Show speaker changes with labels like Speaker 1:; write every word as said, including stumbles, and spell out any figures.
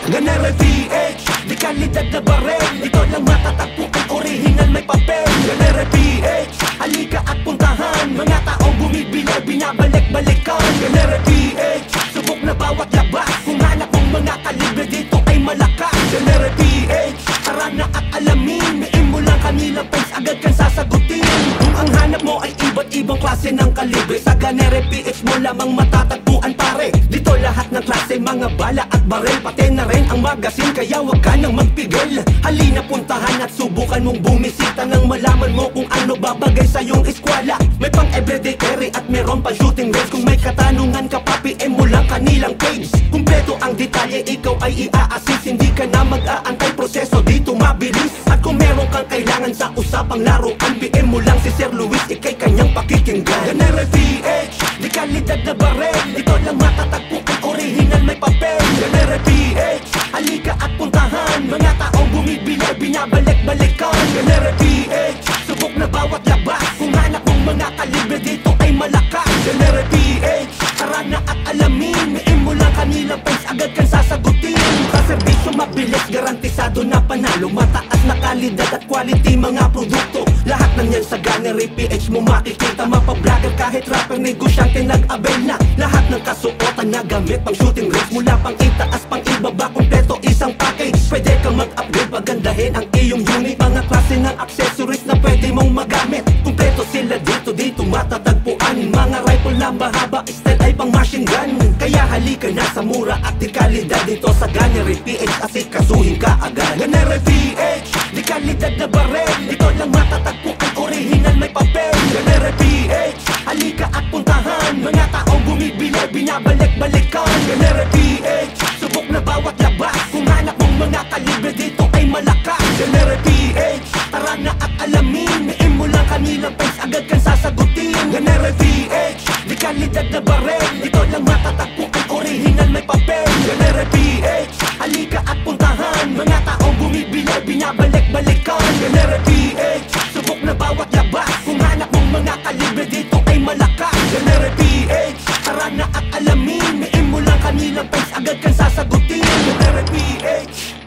Speaker 1: Ganere P H, di kalidad na barel. Ito lang matatagpo ang orihinal may papel. Ganere P H, halika at puntahan. Mga taong bumibili, binabalik-balikan. Ganere P H, subok na bawat labas. Kung hanap mong mga kalibre dito ay malakas. Ganere P H, tara na at alamin. Miin mo lang kanilang face, agad kang sasagutin. Kung ang hanap mo ay iba't ibang klase ng kalibre, sa Ganere P H mo lamang matatagpuan pare. Dito lahat ng klase, mga bala at barel, pati na rin ang magasin, kaya wag ka nang magpigil. Halina puntahan at subukan mong bumisita nang malaman mo kung ano babagay sa iyong eskwela. May pang everyday carry at meron pang shooting range. Kung may katanungan ka pa, P M mo lang kanilang page. Kumpleto ang detalye, ikaw ay i-a-assist. Hindi ka na mag-aantay, proseso dito mabilis. At kung meron kang kailangan sa usapang laruan, P M mo lang si Sir Luis, ikay kanyang pakikinggan. Ganere P H, di kalidad na barel. Ito lang matatagpo ang orihinal may papel. Ganere P H, halika at puntahan. Mga taong bumibili, binabalik-balikan. Ganere P H, subok na bawat labas. Kung hanap mong mga kalibre dito ay malakas. Ganere P H, tara na at alamin. Miin mo lang kanilang face, agad kang sasagutin. Sa serbisyo mabilis, garantisado na panalo. Mataas na kalidad at quality mga produkto. Lahat ng yan sa Ganere P H mo makikita. Mapablogger kahit rapper, negosyante nag-abel na. Lahat ng kasuotan na gamit pang shooting range. Mula pang itaas pang ibaba, kompleto isang package. Pwede kang mag-upgrade, pagandahin ang iyong unit. Mga klase ng accessories na pwede mong magamit. Kompleto sila dito, dito matatagpuan. Mga rifle na mahaba, style ay pang machine gun. Kaya halika na sa mura at di kalidad dito sa Ganere P H, asikasuhin ka agad. Ganere P H, di kalidad na barel. Ito lang matatagpo ang orihinal may papel. Ganere P H, halika at puntahan. Mga taong bumibili, binabalik-balikan. Ganere P H, subok na bawat labas. Kung hanap mong mga kalibre dito ay malakas. Ganere P H, tara na at alamin. Miin mo lang kanilang face, agad kang sasagutin. Ganere P H, di kalidad na barel. Ito lang matatagpo ang orihinal may papel. Ganere P H, halika at puntahan. Mga taong bumibili, binabalik-balikan. Ganere P H, subok na bawat labas. Kung hanap mong mga kalibre dito ay malakas. Ganere P H, tara na at alamin. Miin mo lang kanilang face, agad kang sasagutin. Ganere P H.